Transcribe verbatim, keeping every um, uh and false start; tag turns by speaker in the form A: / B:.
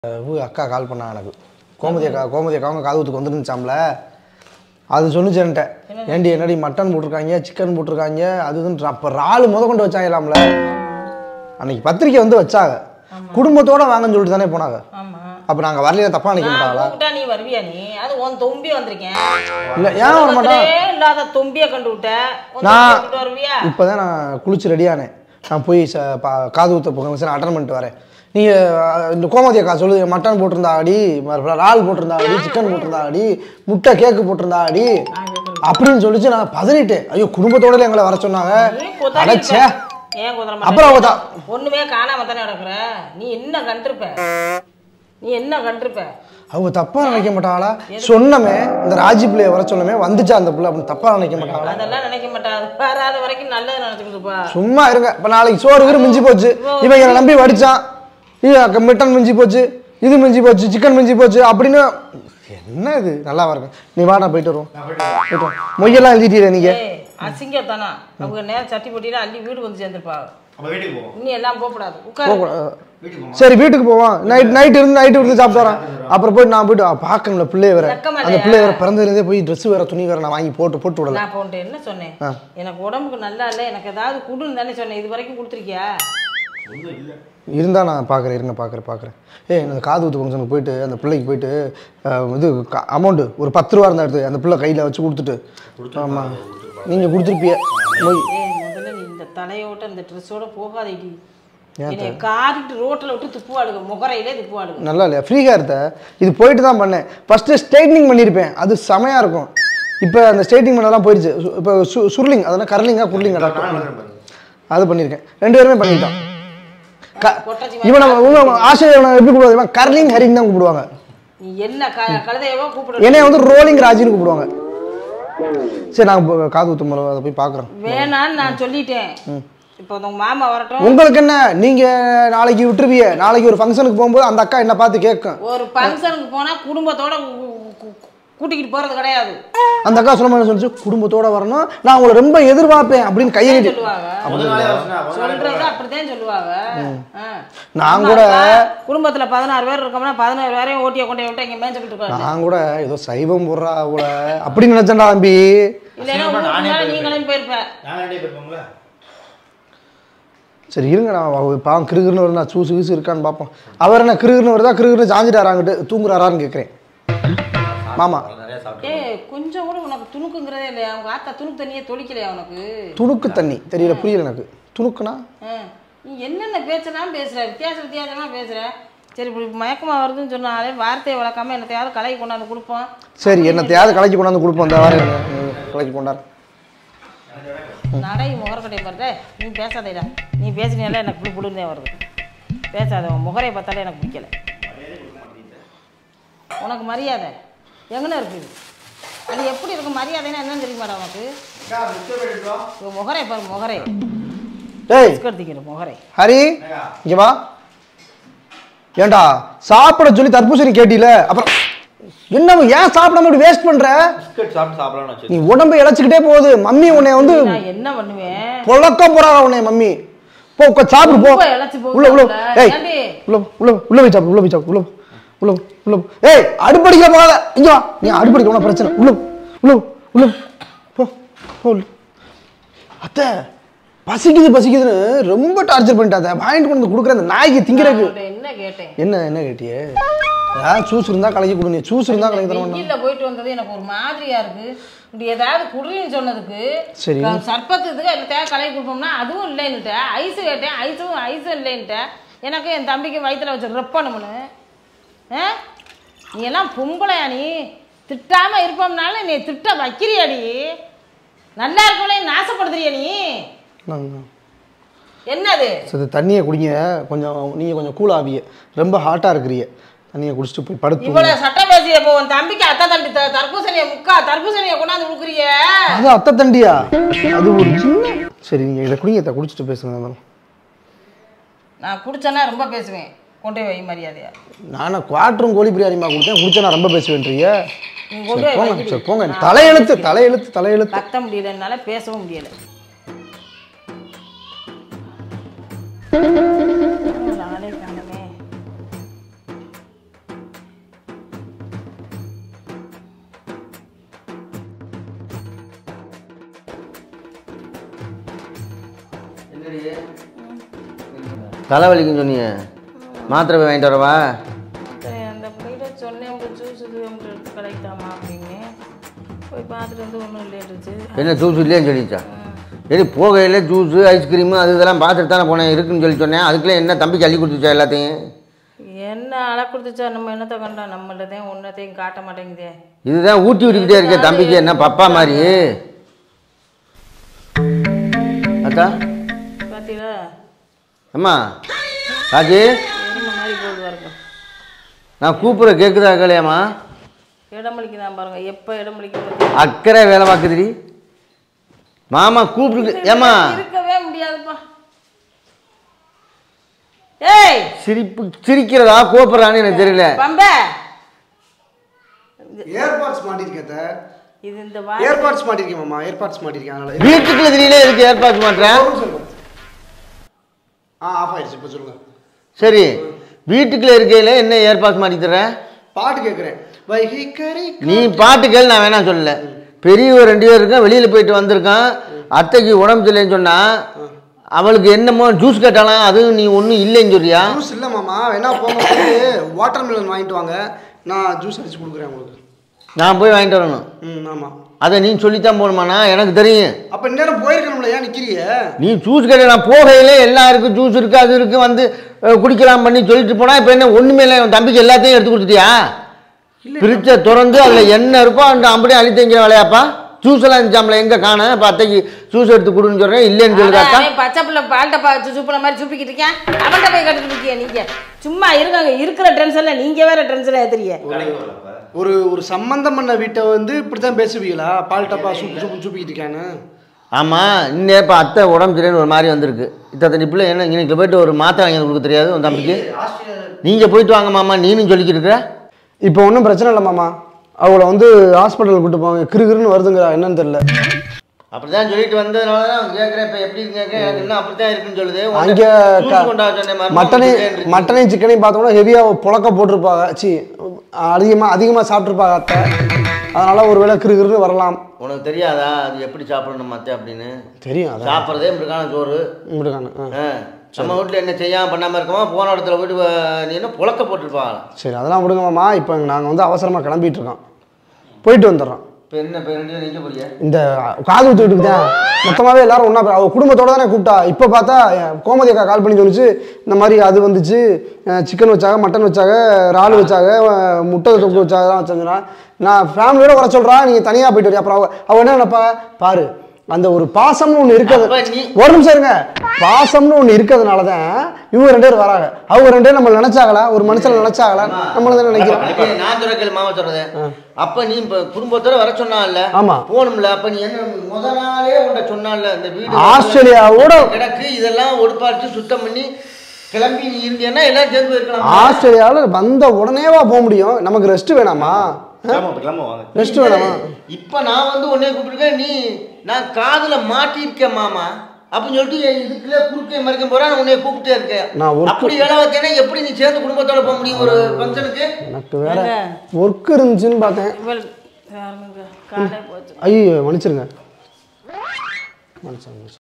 A: அக்கா கால் பண்ணா எனக்கு கோமதி அக்கா கோமதி அக்கா அவங்க காதுகுத்துக்கு வந்துருந்துச்சாம்ல அது சொன்னிச்சு என்கிட்ட ஏண்டி என்னடி மட்டன் போட்டிருக்காங்க சிக்கன் போட்டிருக்காங்க அதுன்னு அப்போ இறால் முத கொண்டு வச்சாங்களாம்ல அன்னைக்கு பத்திரிக்கை வந்து வச்சாங்க குடும்பத்தோட வாங்கன்னு சொல்லிட்டு தானே போனாங்க அப்போ நாங்கள் வரலையா தப்பா நினைக்க மாட்டாங்களா
B: நீ வருவியா நீ அது உன் தொம்பி வந்திருக்கேன்
A: இல்லை ஏன் வர மாட்டேன்
B: இல்லாத தொம்பியை கண்டு விட்ட
A: நான் இப்போதான் நான் குளிச்சு ரெடியானேன் நான் போய் காது ஊற்ற போங்க சார் அட்டன் பண்ணிட்டு வரேன் நீங்கள் இந்த கோமதி அக்கா சொல்லு மட்டன் போட்டிருந்தா அடி இறால் போட்டிருந்தா அடி சிக்கன் போட்டிருந்தா அடி முட்டை கேக்கு போட்டிருந்தா அடி அப்படின்னு சொல்லிச்சு நான் பதறிட்டேன் ஐயோ குடும்பத்தோட எங்களை வர சொன்னாங்க அடைச்சே அப்புறம் அவங்க தான்
B: ஒண்ணுமே காணாம தானே நடக்கிற நீ என்ன கண்டிருப்ப நீ என்ன கண்டிருப்ப
A: அவங்க தப்பா நினைக்க மாட்டாங்களா சொன்னமே இந்த ராஜி பிள்ளைய வர சொன்னமே வந்துச்சா அந்த பிள்ளை அப்படின்னு தப்பா நினைக்க மாட்டாங்களா
B: அதெல்லாம் நினைக்க மாட்டாங்க வராத வரைக்கும் நல்லது நினைச்சுக்கிட்டுப்பா
A: சும்மா இருங்க இப்ப நாளைக்கு சோறு கீறு மிஞ்சி போச்சு இவங்க என்னை நம்பி வடிச்சான் இது மிட்டன் மிஞ்சி போச்சு இது மிஞ்சி போச்சு சிக்கன் மிஞ்சி போச்சு அப்படின்னு என்ன இது நல்லா இருக்கு நீ வா நான் போயிட்டு வருவோம் போயிட்டு மொய்யெல்லாம் எழுதிட்டீங்க நீங்க
B: அசிங்க தானா அவங்க நேரம் சட்டி போட்டியில அள்ளி வீடு வந்து சேர்ந்துருப்பாங்க இன்னும் எல்லாம் போகக்கூடாது உட்காரு
A: சரி வீட்டுக்கு போவோம் நைட் நைட் இருந்து நைட்டு இருந்து சாப்பிட்டு வரேன் அப்புறம் போயிட்டு நான் போயிட்டு பார்க்கணும்ல பிள்ளைய வேற அந்த பிள்ளைய வேற பிறந்ததுலேருந்தே போய் ட்ரெஸ் வேற துணி வேற நான் வாங்கி போட்டு போட்டு விடலாம்
B: நான் போன்ட்டு என்ன சொன்னேன் எனக்கு உடம்புக்கு நல்லா இல்லை எனக்கு ஏதாவது குடுன்னு தானே சொன்னேன் இது வரைக்கும் கொடுத்துருக்கியா
A: இருந்தால் நான் பார்க்குறேன் இருங்க பார்க்குறேன் பார்க்குறேன் ஏ இந்த காது ஊற்று ஃபங்க்ஷனுக்கு போயிட்டு அந்த பிள்ளைக்கு போயிட்டு இது அமௌண்ட்டு ஒரு பத்து ரூபா இருந்தால் எடுத்து அந்த பிள்ளை கையில் வச்சு கொடுத்துட்டு ஆமாம் நீங்கள் கொடுத்துருப்பிய
B: முதல்ல நீ இந்த தலையோட்ட இந்த ட்ரெஸ்ஸோட போகாதேடி காரிட்டு ரோட்டில் விட்டு துப்புவாடுங்க முகரையிலே துப்புவாடுங்க
A: நல்லா இல்லையா ஃப்ரீயாக இருந்த இது போயிட்டு தான் பண்ணேன் ஃபஸ்ட்டு ஸ்ட்ரைட்னிங் பண்ணியிருப்பேன் அது செமையாக இருக்கும் இப்போ அந்த ஸ்ட்ரைட்னிங் பண்ணலாம் போயிடுச்சு இப்போ சு சுருளிங் அதெல்லாம் கரலிங்கா குர்லிங்கா அது பண்ணியிருக்கேன் ரெண்டு பேருமே பண்ணிட்டோம் இவன் ஆசிரியர் எப்படி கூப்பிடுவாங்க கர்லிங் ஹரிங் தான் கூப்பிடுவாங்க
B: என்ன கழுதையவோ கூப்பிடுவாங்க
A: என்னைய வந்து ரோலிங் ராஜின்னு கூப்பிடுவாங்க சரி நாங்க காது ஊத்து முறை அதை போய் பார்க்குறோம்
B: வேணான்னு நான் சொல்லிட்டேன் இப்போ உங்க மாமா வரட்டும்
A: உங்களுக்கு என்ன நீங்க நாளைக்கு விட்டுருவீங்க நாளைக்கு ஒரு ஃபங்க்ஷனுக்கு போகும்போது அந்த அக்கா என்ன பார்த்து கேட்கும்
B: ஒரு ஃபங்க்ஷனுக்கு போனா குடும்பத்தோட கூட்டிக்கிட்டு போறது கிடையாது
A: அந்த அக்கா சொல்ல மாதிரி சொல்லிச்சு குடும்பத்தோட வரணும் நான் உங்களை ரொம்ப எதிர்பார்ப்பேன் அப்படின்னு கையை
B: சொல்லுவாங்க சொல்றது அப்படித்தான் சொல்லுவாங்க
A: நான் கூட
B: குடும்பத்துல பதினாறு பேர் இருக்கோம்னா பதினாறு பேரையும் ஓட்டிய கொண்டே விட்டு இங்க மேய்ச்சிட்டு இருக்காங்க
A: நான் கூட ஏதோ சைவம் போடுறா கூட அப்படின்னு நினைச்சேன்டா தம்பி
B: இல்லைன்னா நீங்களும் போயிருப்பேன்
A: சரி இருங்க நான் பாவம் கிருகிருன்னு வருது நான் சூசு கீசு இருக்கான்னு பார்ப்போம் அவர் என்ன கிருகிருன்னு வருதா கிருகிருன்னு சாஞ்சிட்டாராங்கிட்டு தூங்குறாரான்னு கேட்குறேன் மாமா
B: ஏ கொஞ்சம் கூட உனக்கு துணுக்குங்கிறதே இல்லையா அவங்க ஆத்தா துணுக்கு தண்ணியே தொளிக்கலையா உனக்கு
A: துணுக்கு தண்ணி தெரியல புரியல எனக்கு துணுக்குனா
B: நீ என்னென்ன பேச்செல்லாம் பேசுற வித்தியாச வித்தியாசமா பேசுற சரி இப்படி மயக்கமா வருதுன்னு சொன்னாலே வார்த்தையை வளர்க்காம என்னத்தையாவது கலைக்கு கொண்டாந்து கொடுப்போம்
A: சரி என்னத்தையாவது கலைக்கு கொண்டாந்து கொடுப்போம் அந்த வாரம் கலைக்கு கொண்டாரு
B: நடை முகரக்கட்டை பாருற நீ பேசாதேடா நீ பேசினால எனக்கு புளி புளிந்தே வருது பேசாத முகரையை பார்த்தாலே எனக்கு பிடிக்கல உனக்கு மரியாதை எங்கன்னு இருக்குது அது எப்படி இருக்கு மரியாதைன்னா என்னன்னு தெரியுமாடா உனக்கு முகரை பாரு முகரை எடுத்துக்கிற முகரை
A: ஹரி இங்க வா ஏண்டா சாப்பிட சொல்லி தர்பூசணி கேட்டில அப்புறம் என்ன ஏன் சாப்பிடாம இப்படி வேஸ்ட் பண்ற நீ உடம்பு இழைச்சிக்கிட்டே போகுது மம்மி உன்னை வந்து
B: என்ன பண்ணுவேன்
A: பொழக்க போறாங்க உன்னை மம்மி போ சாப்பிடு போ உள்ள உள்ள ஏய் உள்ள உள்ள உள்ள போய் சாப்பிடு உள்ள போய் சாப்பிடு உள்ள உள்ள உள்ள ஏய் அடுப்படிக்க போகாத இங்க வா நீ அடுப்படிக்க ஒன்றும் பிரச்சனை உள்ள உள்ள உள்ள போ போ அத்தை பசிக்குது பசிக்குதுன்னு ரொம்ப டார்ச்சர் பண்ணிட்டாத வாங்கிட்டு கொண்டு கொடுக்குற அந்த நாய்க்கு திங்கிறதுக்கு
B: என்ன கேட்டேன்
A: என்ன என்ன கேட்டியே ஏதாவது ஜூஸ் இருந்தா கலக்கி கொடு நீ ஜூஸ் இருந்தா கலக்கி தர மாட்டேன்
B: இல்ல போயிட்டு வந்தது எனக்கு ஒரு மாதிரியா இருக்கு இப்படி ஏதாவது குடுன்னு சொன்னதுக்கு
A: சரி
B: சர்பத்துக்கு தேவை கலக்கி கொடுப்போம்னா அதுவும் இல்லைன்னுட்ட ஐஸ் கேட்டேன் ஐஸும் ஐஸும் இல்லைன்னுட்ட எனக்கு என் தம்பிக்கு வயிற்றுல வச்சு ரெப்பணும்னு நீ எல்லாம் பொம்பளையா நீ திட்டாம இருப்போம்னால நீ திட்ட வைக்கிறியாடி நல்லா இருக்கவளே நாசப்படுத்துறியா நீ என்னது
A: சரி தண்ணியை குடிங்க கொஞ்சம் நீங்க கொஞ்சம் கூல் ஆவிய ரொம்ப ஹாட்டா இருக்கிறீங்க தண்ணியை குடிச்சிட்டு போய் படுத்து
B: இவ்வளவு சட்டை பேசிய போ உன் தம்பிக்கு அத்தை தண்டி தர்பூசணியை முக்கா தர்பூசணியை கொண்டாந்து கொடுக்குறிய
A: அது அத்தை தண்டியா அது ஒரு சின்ன சரி நீங்க இதை குடிங்க குடிச்சிட்டு பேசுங்க
B: நான் குடிச்சேன்னா ரொம்ப பேசுவேன் கொண்டே வை மரியாதையா
A: நானும் குவாட்டரும் கோழி பிரியாணிமா கொடுத்தேன் குடிச்சா நான் ரொம்ப பேசுவேன்றீங்க போங்க சரி போங்க தலையெழுத்து தலையெழுத்து தலையெழுத்து
B: கத்த முடியலனால பேசவும் முடியல நாளே காணமே
C: தலைவலிக்குன்னு சொன்னீங்க, மாத்திரை போய் வாங்கிட்டு வரவா?
B: அந்த பிள்ளைகிட்ட சொன்னேன் ஜூஸ் இது எடுத்து கிடைத்தாமா அப்படின்னு போய் பார்த்துட்டு வந்து ஒன்றும் இல்லைன்றுச்சு.
C: என்ன ஜூஸ் இல்லைன்னு சொல்லிச்சா? சரி போகையில் ஜூஸு ஐஸ்கிரீமு அது இதெல்லாம் பார்த்துட்டு தானே போனேன், இருக்குன்னு சொல்லி சொன்னேன். அதுக்குள்ளே என்ன தம்பிக்கு அள்ளி கொடுத்துச்சா எல்லாத்தையும்?
B: என்ன அழை கொடுத்துச்சா? நம்ம என்னத்தை கண்டோம்? நம்மளதையும் ஒன்றத்தையும் காட்ட மாட்டேங்குதே.
C: இதுதான் ஊட்டி விட்டுக்கிட்டே இருக்கே தம்பிக்கு, என்ன பப்பா மாதிரி. அக்கா
B: பார்த்தீங்களா?
C: அம்மா ராஜி,
B: மாதிரி போகுது பாருங்க.
C: நான் கூப்பிட்ற கேட்குதா கலையாம்மா?
B: இடமளிக்கு தான் பாருங்க, எப்போ இடமளிக்க
C: அக்கறை வேலை பார்க்குதுடி. மாமா கூப்பிட்டு ஏம்மா
B: இருக்கவே முடியாதுப்பா. ஏய்
A: சிரிப்பு
C: சிரிக்கிறதா கோபுறான்னு எனக்கு தெரியல.
B: பம்பே
A: ஏர்பாட்ஸ் மாட்டிருக்கேன்.
B: இது இந்த
A: ஏர்பாட்ஸ் மாட்டிருக்கேன் மாமா, ஏர்பாட்ஸ் மாட்டிருக்கேன். அதனால
C: வீட்டுக்குள்ள தெரியல எதுக்கு ஏர்பாட்ஸ் மாட்டேன்?
A: ஆ ஆஃப் ஆயிடுச்சு. இப்போ சொல்லுங்க.
C: சரி, வீட்டுக்குள்ள இருக்கையில என்ன ஏர்பாட்ஸ் மாட்டி தர்றேன்?
A: பாட்டு கேட்குறேன். வைகை கரை
C: நீ பாட்டு கேள், நான் வேணாம் சொல்லல. பெரியவர் ரெண்டு பேர் இருக்கான், வெளியில போயிட்டு வந்திருக்கான். அத்தைக்கு உடம்பு சரியில்லைன்னு சொன்னா அவளுக்கு என்னமோ ஜூஸ் கேட்டாலாம், அது நீ ஒன்றும் இல்லைன்னு சொல்றியா?
A: ஜூஸ் இல்லை மாமா, வேணா போங்க வாட்டர் மெலன் வாங்கிட்டு வாங்க, நான் ஜூஸ் அடிச்சு கொடுக்குறேன் உங்களுக்கு.
C: நான் போய் வாங்கிட்டு வரணும்.
A: ம் ஆமாம்.
C: அதை நீ சொல்லித்தான் போகணுமாண்ணா? எனக்கு தெரியும்.
A: அப்போ நேரம் போயிருக்கணும்ல, ஏன் நிற்கிறீங்க?
C: நீ ஜூஸ் கேட்ட நான் போகையிலே எல்லாருக்கும் ஜூஸ் இருக்குது அது இருக்குது வந்து குடிக்கலாம் பண்ணி சொல்லிட்டு போனால் இப்போ என்ன ஒன்றுமே இல்லை, என் தம்பிக்கு எல்லாத்தையும் எடுத்து கொடுத்துட்டியா? பிரிச்சை திறந்து அதில் என்ன இருப்போ அந்த அப்படியே அழித்தங்கிற வேலையாப்பா? ஜூஸ் எல்லாம் இருந்துச்சாம்ல, எங்கே காண? இப்போ அத்தைக்கு ஜூஸ் எடுத்து கொடுன்னு சொல்கிறேன், இல்லைன்னு சொல்லுதாக்கா.
B: பச்சை பிள்ளை பால்ட்ட சூப்பின மாதிரி சூப்பிக்கிட்டு இருக்கேன், அவன்கிட்ட போய் கட்டுக்கிட்டு இருக்கியா? நீங்கள் சும்மா இருக்காங்க, இருக்கிற டென்ஷனில் நீங்கள் வேற டென்ஷனில் ஏற்றுறீங்க.
A: ஒரு ஒரு சம்பந்தம் பண்ண வீட்டை வந்து இப்படி தான் பேசுவீங்களா? பால் டப்பா சூப்பு சூப்பு சூப்பிக்கிட்டு இருக்கான்னு.
C: ஆமாம், இன்னும் இப்போ அத்தை உடம்பு சரியில்லைன்னு ஒரு மாதிரி வந்திருக்கு. இத்தனை பிள்ளை என்ன இன்னைக்கு போயிட்டு ஒரு மாத்திரை வாங்கி கொடுக்க தெரியாது உன் தம்பிக்கு? நீங்கள் போயிட்டு வாங்க மாமா, நீனும் சொல்லிக்கிட்டு இருக்கிற.
A: இப்போ ஒன்றும் பிரச்சனை இல்லை மாமா, அவளை வந்து ஹாஸ்பிட்டலுக்கு கூட்டு போவாங்க. கிருகிருன்னு வருதுங்கிறா, என்னன்னு தெரியல.
C: அப்படிதான் சொல்லிட்டு வந்ததுனால தான் கேட்குறேன். இப்போ எப்படி கேட்குறேன், எனக்கு இன்னும் அப்படி தான் இருக்குன்னு சொல்லுது.
A: அங்கே மட்டனையும் மட்டனையும் சிக்கனையும் பார்த்தோம்னா ஹெவியாக புழக்க போட்டிருப்பாங்க. சி அதிகமாக அதிகமாக சாப்பிட்ருப்பாங்க அத்தை, அதனால் ஒரு வேளை கிருகிருன்னு வரலாம்.
C: உனக்கு தெரியாதா அது எப்படி சாப்பிடணும் மற்ற அப்படின்னு?
A: தெரியும், அதை
C: சாப்பிட்றதே இப்படிக்கான சோறு
A: இப்படிக்கான.
C: நம்ம வீட்டில் என்ன செய்யாமல் பண்ணாமல் இருக்கோமா? போன இடத்துல போய்ட்டு நீ என்ன புழக்க போட்டுருப்பாங்க.
A: சரி அதெல்லாம் விடுங்கம்மா, இப்போ நாங்கள் வந்து அவசரமாக கிளம்பிட்டு இருக்கோம், போயிட்டு வந்துடுறோம்.
C: இப்போ என்ன இப்போ ரெண்டு நிற்க போறியா?
A: இந்த காது ஊற்றி விட்டுக்கு தான் மொத்தமாகவே எல்லாரும் ஒன்றா அவள் குடும்பத்தோடு தானே கூப்பிட்டா. இப்போ பார்த்தா கோமதி அக்கா கால் பண்ணி சொல்லிச்சு, இந்த மாதிரி அது வந்துச்சு, சிக்கன் வச்சாங்க, மட்டன் வச்சாங்க, இறால் வச்சாங்க, முட்டை தொக்கு வச்சாங்க தான் வச்சுருந்தா. நான் ஃபேமிலியோட வர சொல்கிறேன், நீங்கள் தனியாக போயிட்டு வரியா? அப்புறம் அவள் அவள் என்ன நினைப்பா பாரு, அந்த ஒரு பாசம்னு ஒன்று இருக்கிறது. ஒரு நிமிஷம் இருங்க, பாசம்னு ஒன்று இருக்கிறதுனால தான் இவங்க ரெண்டு பேரும் வராங்க. அவங்க ரெண்டு பேரும் நம்ம நினைச்சாங்களா? ஒரு மனுஷன் நினைச்சாங்களா? நம்மள தான் நினைக்கிறோம்.
C: நான் துறக்கல் மாமா சொல்றது. அப்ப நீ இப்ப குடும்பத்தோட வர சொன்னால, ஆமா போகணும்ல. அப்ப நீ என்ன முத நாளே உன்ட சொன்னால இந்த வீடு
A: ஆஸ்திரேலியாவோட கிடக்கு,
C: இதெல்லாம் ஒடுப்பாட்டு சுத்தம் பண்ணி கிளம்பி நீ இருந்தேன்னா எல்லாம் சேர்ந்து இருக்கலாம்.
A: ஆஸ்திரேலியாவில் வந்த உடனேவா போக முடியும்? நமக்கு ரெஸ்ட் வேணாமா? ரெஸ்ட் வேணாமா?
C: இப்ப நான் வந்து உன்னை கூப்பிட்டுருக்கேன், நீ நான் காதுல மாட்டிருக்கேன் மாமா அப்படின்னு சொல்லிட்டு இதுக்குள்ள குறுக்கே மறைக்க போறேன். உன்னை கூப்பிட்டே இருக்கேன். அப்படி வேலை வைக்கேன்னா எப்படி நீ சேர்ந்து குடும்பத்தோட போக முடியும் ஒரு ஃபங்க்ஷனுக்கு?
A: எனக்கு வேற ஒர்க் இருந்துச்சுன்னு பார்த்தேன். ஐயோ மன்னிச்சிருங்க, மன்னிச்சிருங்க.